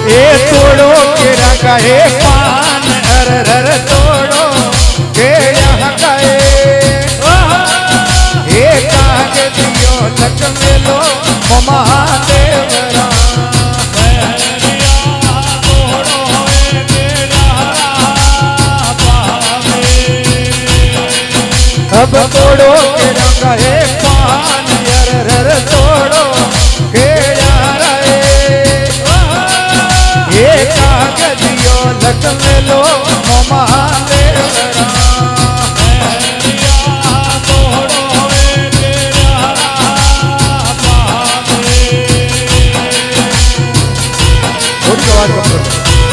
ए तोड़ो के रंगाए पान हर हर तोड़ो के यहाँ गए ए कागजियो लग मेलो महादेवरा अब तोड़ो के रंगाए पान हर हर तोड़ो के ये कागजियो लग मेलो महादेवरा थोड़ी आवाज कम करो।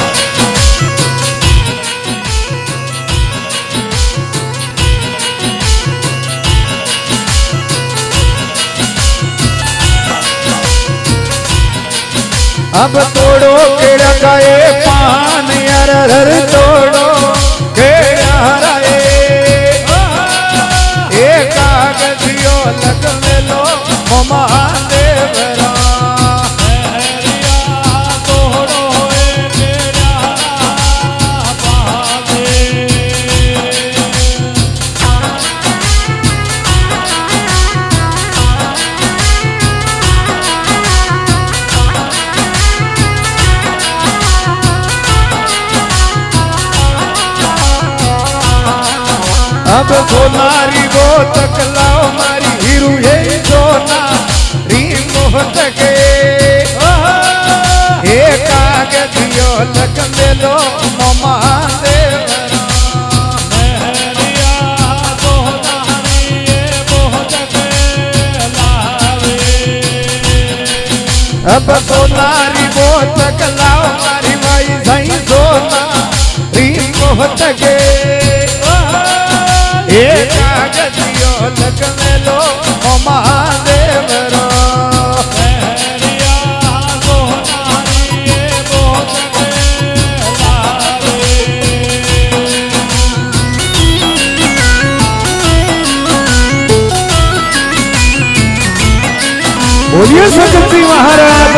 अब तोड़ो के रंगाए पान हर हर तोड़ो के हराए ए कागजियो लग मेलो महादेवरा अब सोनारी वो तकलाओ मारी हीरू ये सोना री मोहत के ए कागजियो लग मेलो महादेवरा अब सोनारी वो तकलाओ मारी भाई सही सोना री मोहत के ए कागजियो लग मेलो महादेवरा बोलिए सकती महाराज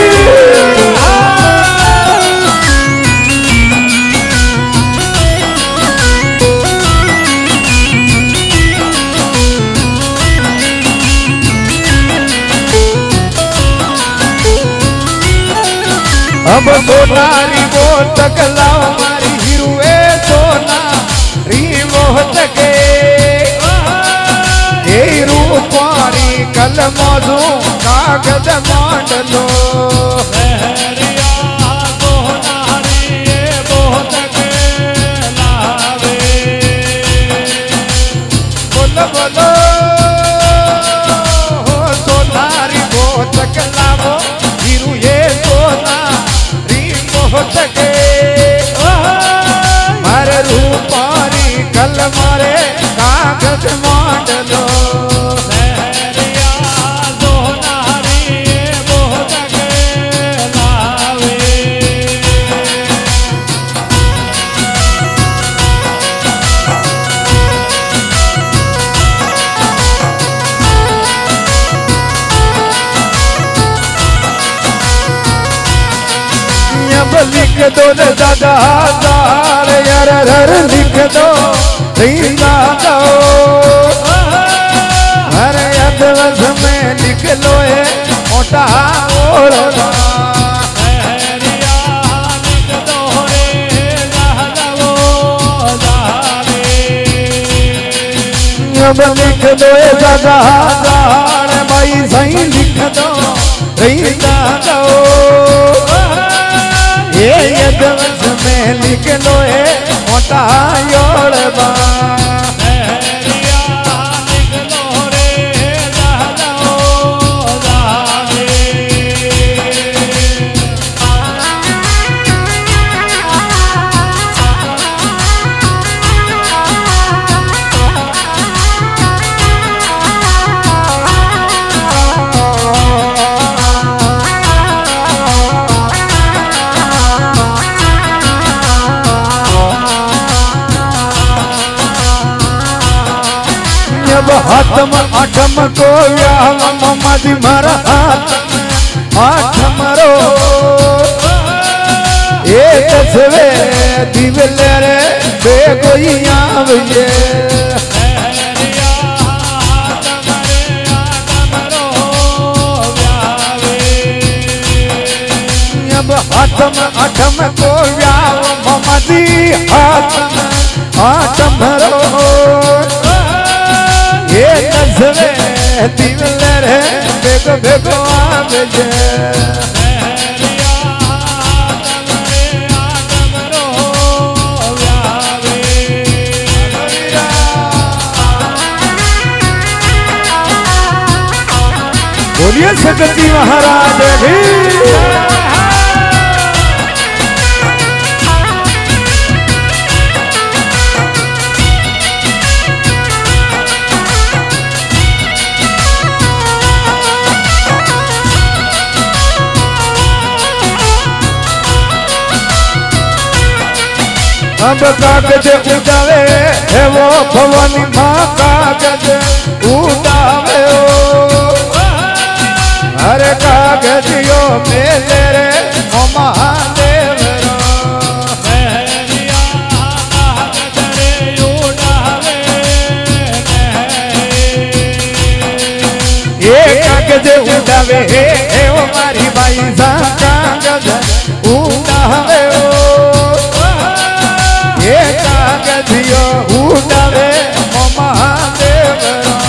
अब सोनारी वो तकलाओ मारी हिरुए सोना री मोहत के रूपारी कल मधु कागज मांडलो बोलो बोलो सोनारी वो तकलाओ हिरु ये सोना के मारे रूपारी कल मारे कागज मांडलो लिख दो दादा हजार यार हर लिख दो रीना दो हर अदवस में लिख लो है मोटा और लिख दो दादा हजार भाई सही लिख दो रीना दो ये यदवस में लिख लो है मोटा योड़बा हाथम आठम को मोहम्मद मारा हाथ आठम रो नसवे दिवले रे बेगोई आवजे अठम को व्याव ममदी आठम रो ये नसवे दिवले रे बेगो बेगो आवजे बोलिए सतजी महाराज भी अब कागज उड़ावे है वो भवानी माँ कागज उड़ावे हर कागजियो मेले रे ओ महादेव ये कागज उड़ावे है वो मारी बाई सा कागज उड़ावे ये कागजियो उड़ावे ओ महादेव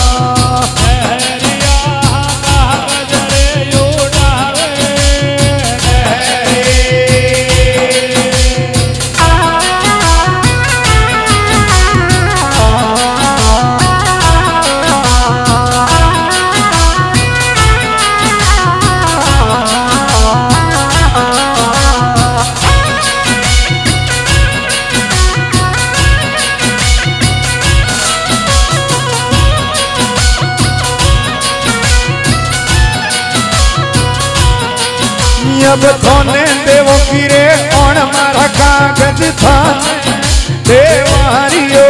अब थोने देवो गिरे कौन मारा कागज थाने देवारियो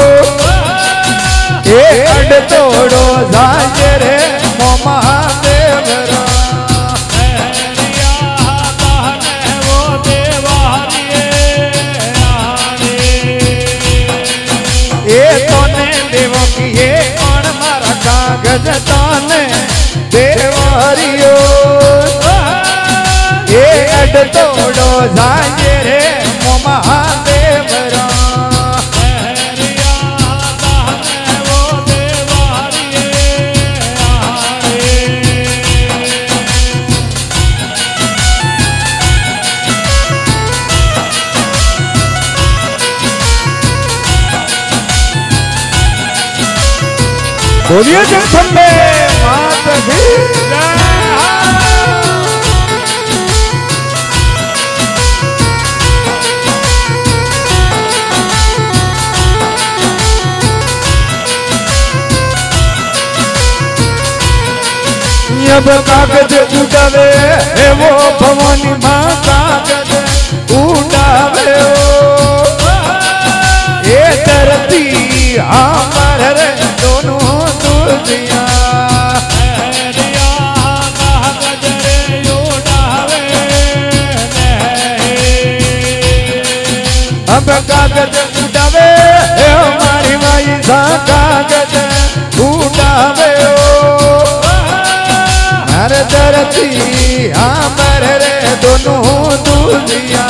ये अड तोड़ो जाजे रे ओ महादेव ये थोने देवो गिरे कौन मारा कागज थाने देवारियो ये अड तोड़ो जाए रे ओ महादेव बोलिए जगदम्बे माता दी अब कागज उड़ावे है वो भवानी माँ कागज उड़ावे ये धरती आमर रे दोनों दुनिया अब कागज उड़ावे है हमारी माई सा कागज उड़ावे धरती आमर रे दोनों दुनिया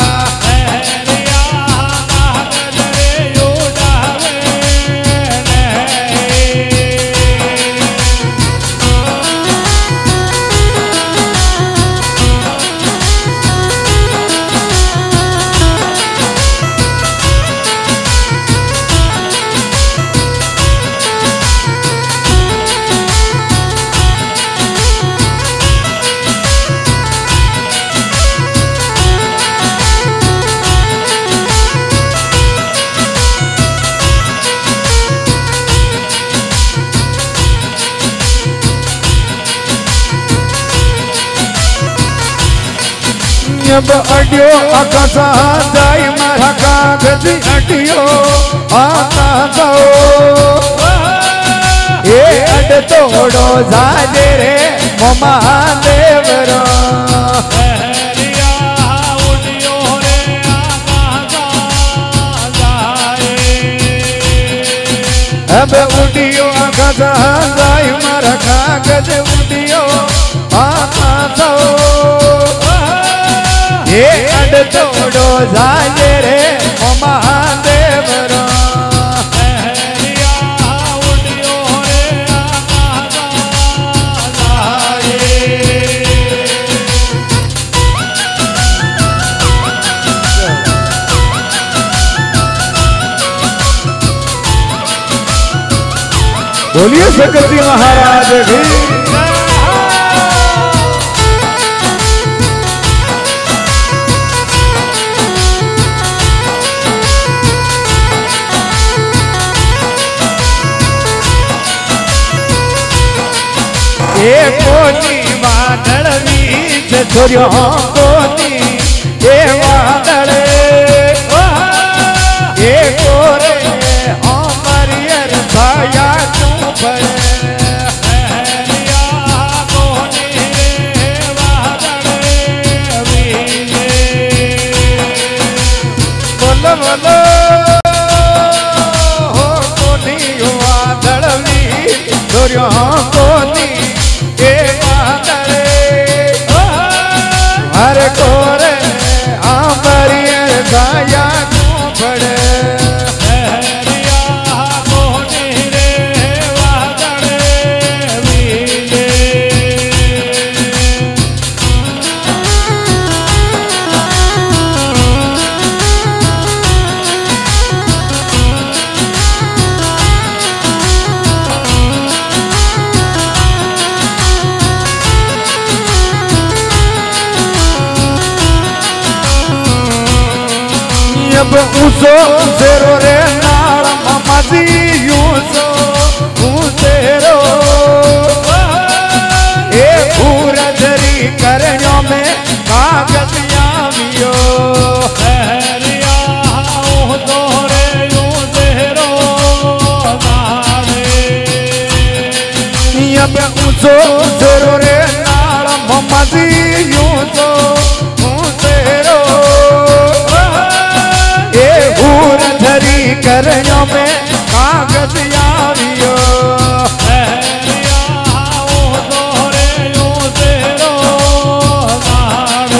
अब अडियो आकाशा जाई मारा कागज अडियो आकाशो ये अड तोड़ो जाजे रे ओ महादेव रो अब उडियो गजाई मारा कागज उडियो पापा तो ये अड तोड़ो जाए रे महादेव रो बोलिए शंकर जी महाराज की ये कोनी वादल बीच छोरियो कोनी ये वादल ये कोरे हमारियर छाया बोलो बोलो हो कोनी वादड़ी छोरियो कोनी ये वादड़े हर कोरे हमारियर छाया पड़े अब ऊसो सेरो रे नाल मामा जी यूसो ऊसेरो ए पूरा जरी करनो में कागज आवियो हरिया ओ दोरे यूसेरो नाले अब ऊसो सेरो रे नाल मामा जी यूसो ऊसेरो करनो में कागज आवियो हरिया ओ दोरे यो तेरो नाड़े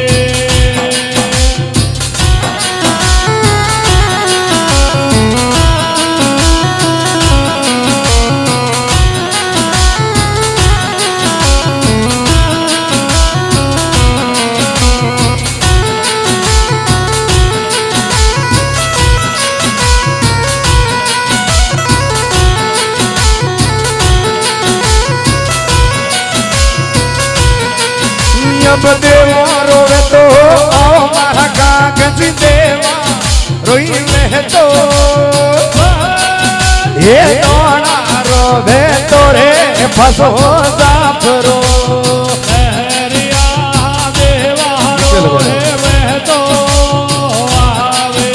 अब देवा रोवे तो आओ मारा कागज देवा रोई में तो ये दोना रोवे तो रे फसो जाफरो हरिया देवा रोवे में तो आवे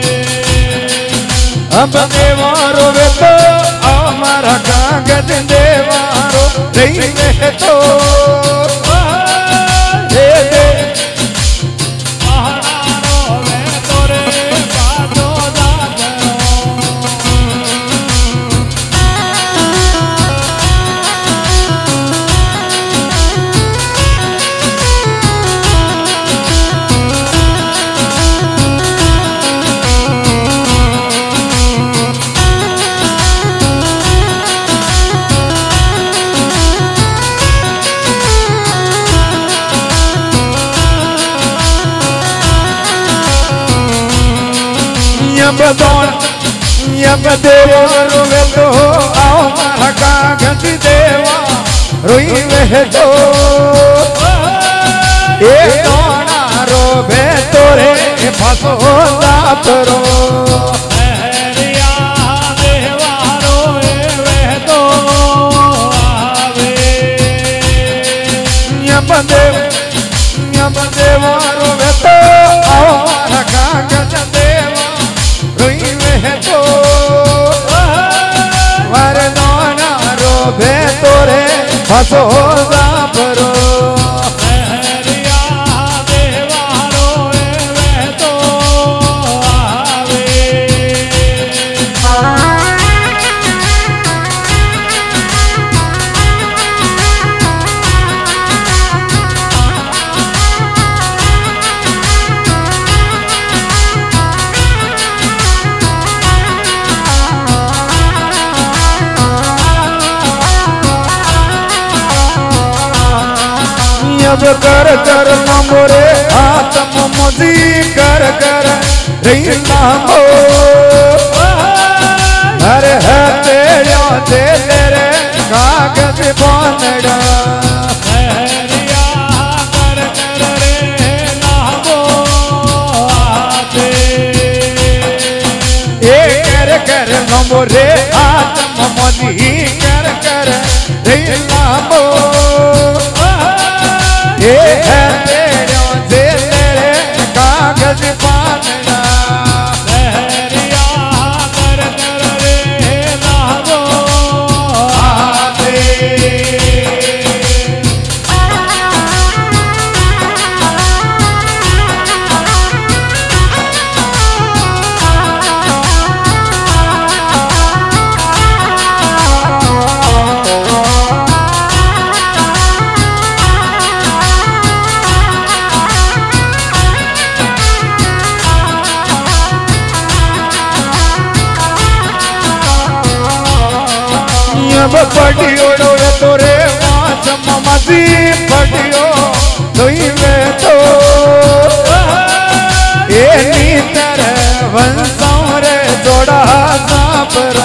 अब देवा रोवे तो आओ मारा कागज देवा रोई में तो अब देवा रोवे तो आओ मारा कागज देवा रोई में तो ये दोना रोवे तो रे फसो जाफरो हरिया देवा रोवे में तो आवे अब देवा रोवे तो आओ मारा कागज देवा रोई में तो वरदाना रोवे तोरे फसो जाफरो हरिया देवा रोवे तो आवे जब कर कर मोरे आत्म मुझी कर कर रही नामो अरे है तेरे कागज बनड़ा कर मोरे आत्म मजी कर कर रे लामो ये है तेरे तेरे कागज पानना लहरिया कर कर रे लामो आते पढ़ियो तोरे मासम मजी पढ़ियो तुई में तो ये नीतर वंशों रे जोड़ा सापरा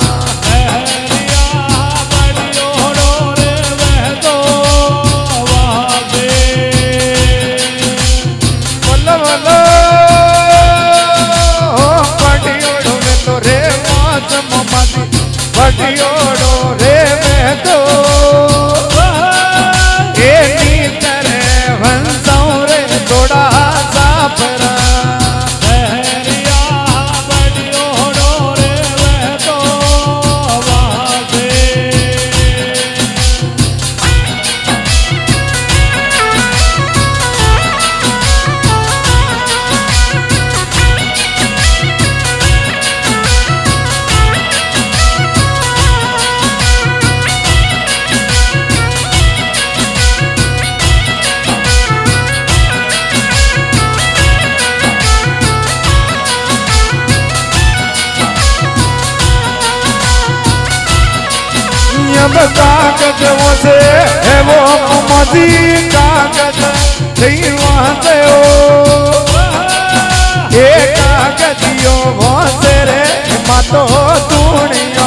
कागज से है वो मजी कागज नहीं वहाँ से हो ये कागजियो वहाँ से रे मातो दुनिया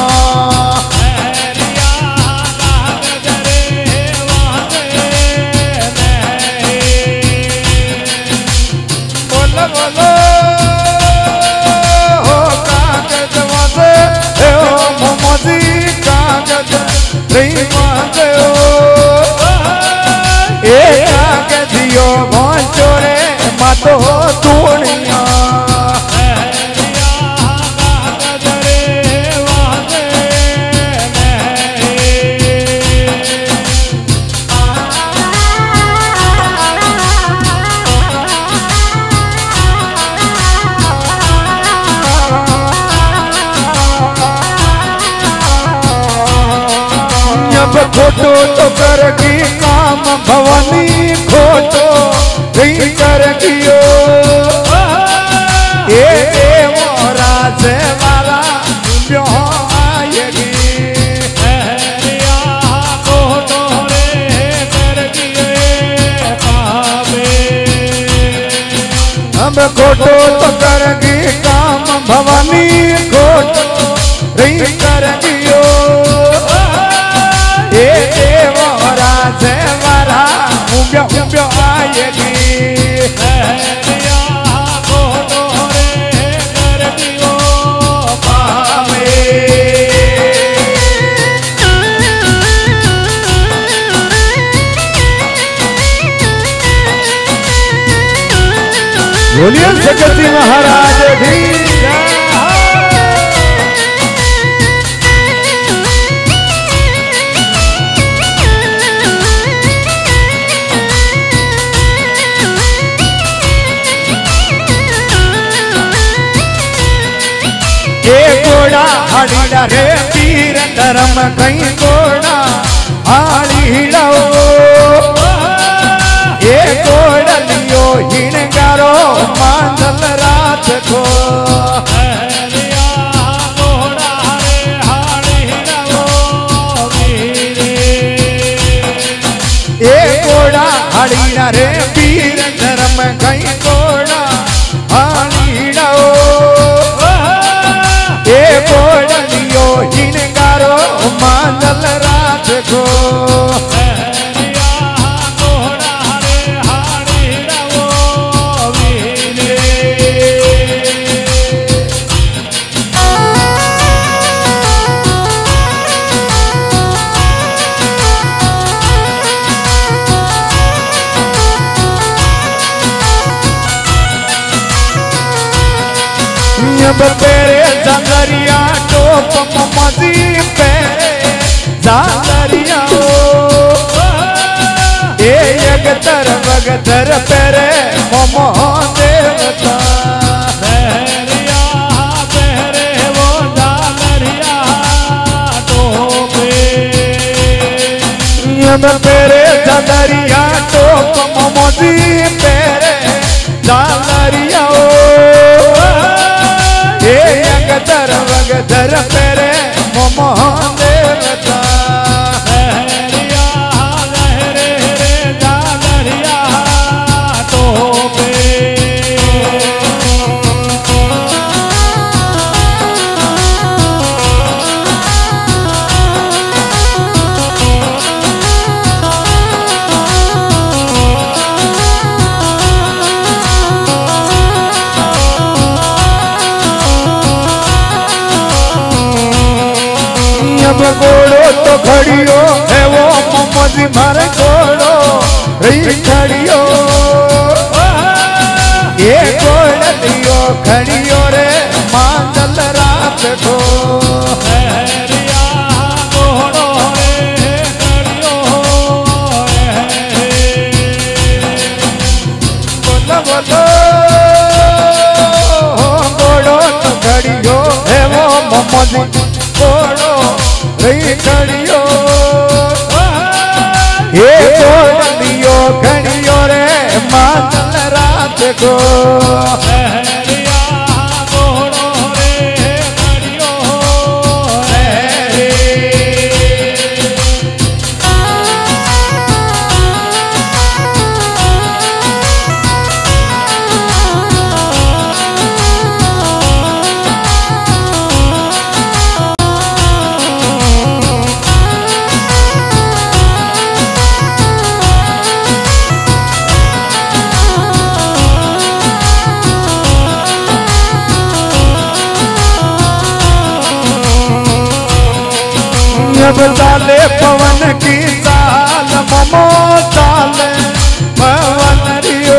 बोलो बोलो हो कागज वहाँ से है वो मजी कागज दियो भोंचोरे मातो दुनिया खोटो तो करगी काम भवानी खोटो नहीं करगियो ये मोरा से वाला ब्यो आएगी खोटो रे करगिए काबे हम खोटो तो करगी काम भवानी खोटो नहीं करगियो ये देवरा से वरा उब्यो आएगी खोटो रे करगियो पावे बोलिए सकती महाराज भी हाड़ीला रे पीर धर्म कहीं गोड़ा हाड़ीला ये गोड़ा लियो हिणगारो मांडल रात को ये घोड़ा हाड़ीना रे वीर धर्म कई कोड़ा हाड़ीना ए कोड़ियो हिनगारो मांदल रात को पेरे जांगरिया टोप ममदी पेरे जांगरिया ए यगतर वगतर पेरे ममो देवता पेरिया पेरे वो जांगरिया टोपे यम पेरे जांगरिया टोप ममदी पेरे जांगरिया यगतर वगतर पेरे ममो देवता लहरिया लहरे रे जागरिया टोपे घोड़ो तो खड़ियो है वो मोमदी मारे घोड़ो रही खड़ियो ये घोड़ियो खड़ियो रे मांदल रात को घोड़ो रे खड़ियो बोलो बोलो घोड़ो तो खड़ियो है वो मोमदी घोड़ो रही खड़ियो ये घोड़ियो खड़ियो रे मांदल रात को लहरिया घोड़ो रे खड़ियो चाले पवन की चाल ममो चाले पवन रियो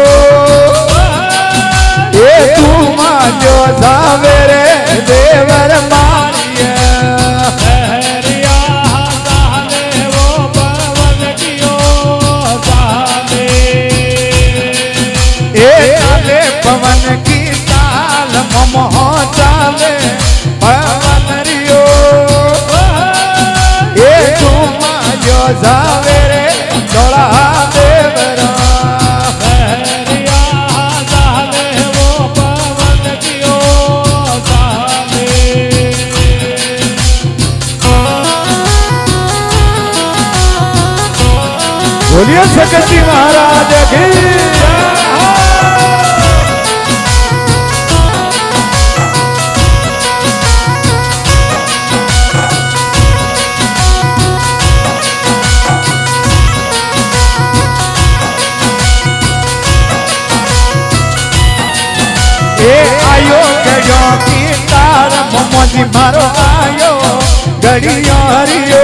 ये तू मांजो जावे रे देवर मारिया लहरिया चाले वो पवन कियो चाले ये चाले पवन की चाल ममो चाले पवन रियो जावे रे चोला देवरा लहरिया जाले वो पवन कियो जाले बोलिए सकती महाराज की आयो गयो की तार मोमदी मारो आयो गड़िया हरियो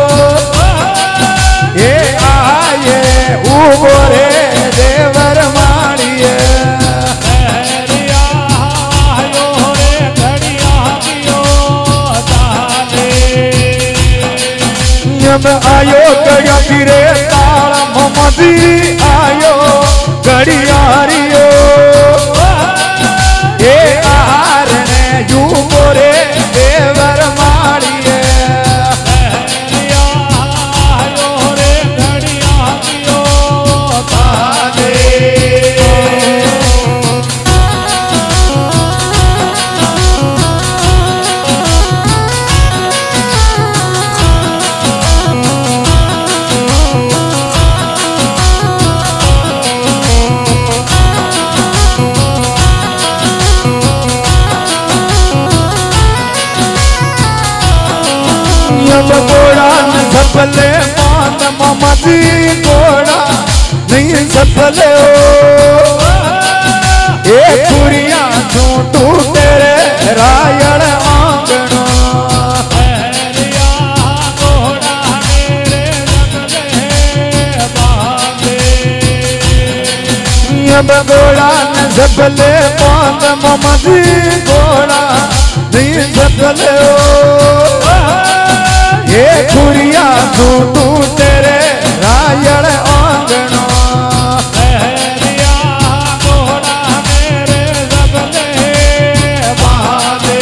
ये आये उबो रे देवर मारिए लहरिया आयो रे गड़िया हरियो ताले यम आयो गयो की रे तार मोमदी आयो गड़िया हरियो ये आहार ने यूबो रे देवर मारिए लहरिया आयो रे गड़िया कियो ताले सफले मान ममदी घोड़ा नहीं सफले हो ए कुरिया झूठू तेरे रायण आंगणो घोड़ा मेरे सफले बांधे अब घोड़ा न सफले मान ममदी घोड़ा नहीं सफले हो ये कुरिया झूठू तेरे रायण आंगणो घोड़ा मेरे सफले बांधे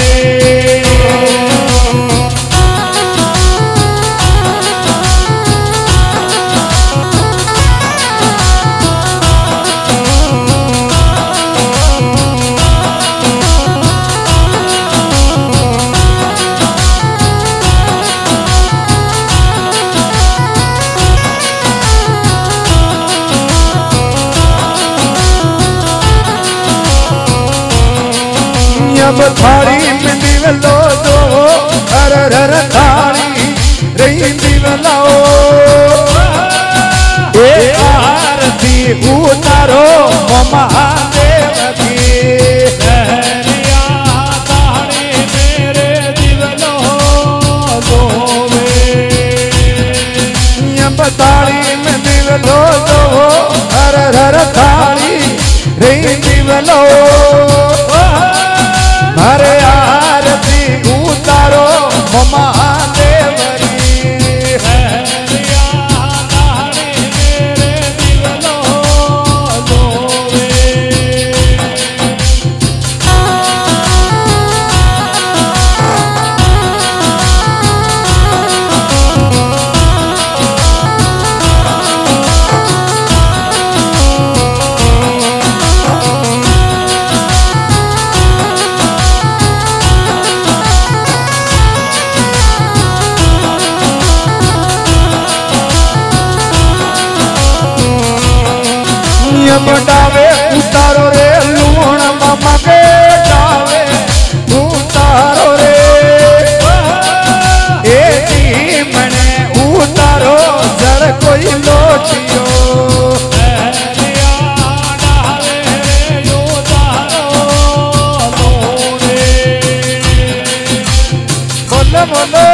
अब थाली में दिवलो दो हर हर थाली रही दिवलाओ एक आरती उतारो महादेव की ताड़ी मेरे दिवलो दोवे अब थाली में दिवलो दो हर हर थाली रही दिवलो हरे आरती उतारो महादेव मेरे दिवलो दोवे डावे उतारो रे लूण मामा के डावे उतारो रे ए मने उतारो जड़ कोई लोटियो बोलो बोलो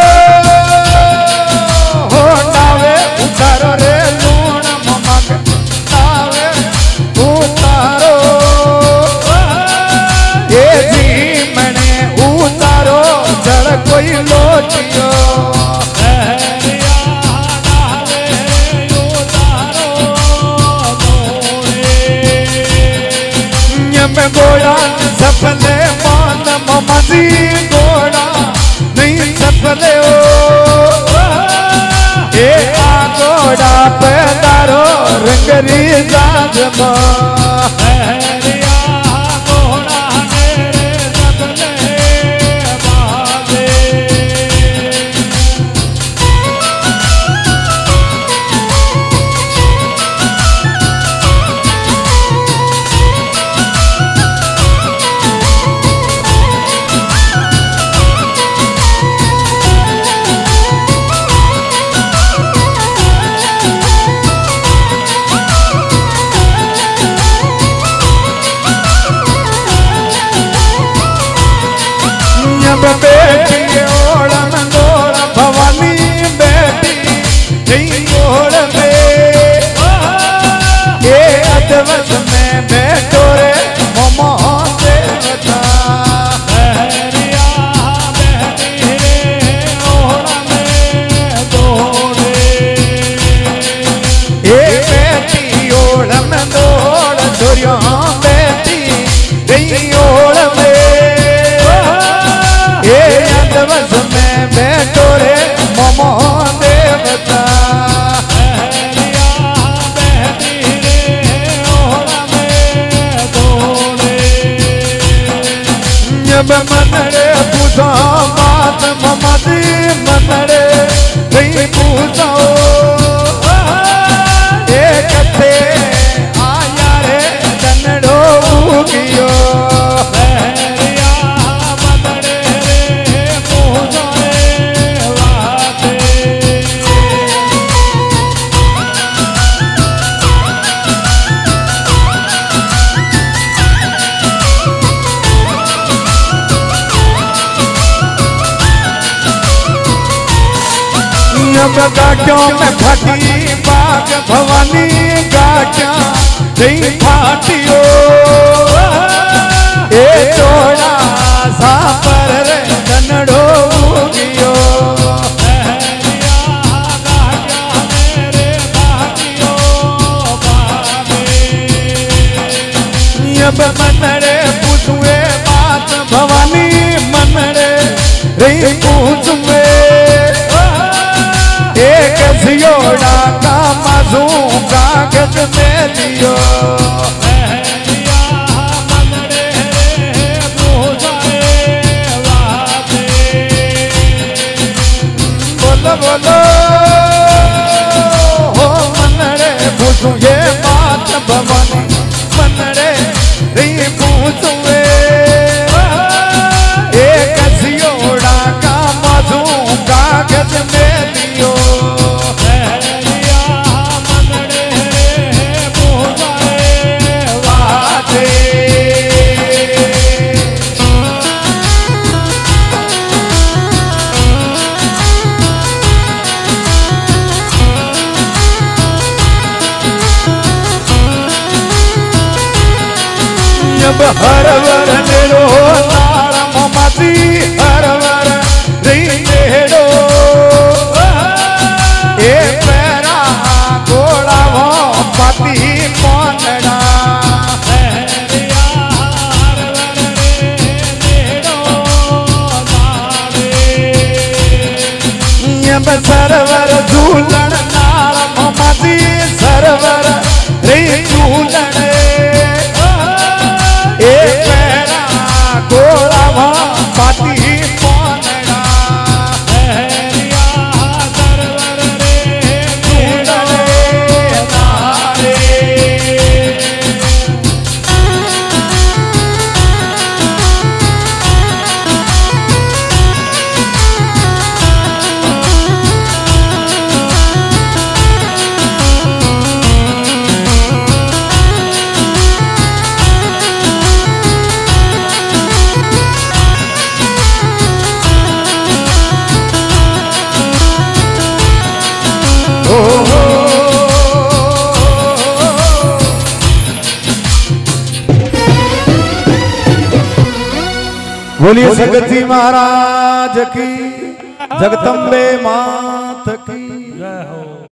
हो डावे उतारो रे लूण मामा के डावे उतारो ये जी मने उतारो जड़ कोई लोटियो घोड़ा सफले मान ममदी घोड़ा नहीं सफले हो ए घोड़ा पैदारो रंगरी जाजमा घोड़ा मेरे सफले बांधे बेटी ओढ़न गोड़ भवानी बेटी नहीं ओढ़ में ये अदवस में बैठो रे ममो देवता ये बेटी ओढ़न दौड़ छोरियो बेटी नहीं ओढ़ में ये अदवस में बैठो रे ममो देवता जब मनड़े पूछो बात ममदी मनड़े नहीं पूछो एक थे आया रे दनड़ो उगियो अब गाटियों में फटी बाग भवानी गाटिया री फाटियो ए चोड़ा सा पर रे धनड़ो उगियो अब मनड़े पूछुए बात भवानी मनड़े री पूछुए एक सियोड़ा का माजू कागज में लियो बोलो बोलो हो मनड़े पूछू ये बात भवानी मनड़े री पूछुए एक सियोड़ा का माजू कागज में लियो अब हर वर नेड़ो नार ममाती हर वर री नेड़ो ए पैरा गोड़ा वो पाती मोनड़ा अब सरवर झूलन नार ममाती सरवर री झूलन एक पैरा गोड़ा वहाँ पाती मोनड़ा सरवर रे झूलने नारे बोलिए जगती महाराज की जगदम्बे मात की जय हो।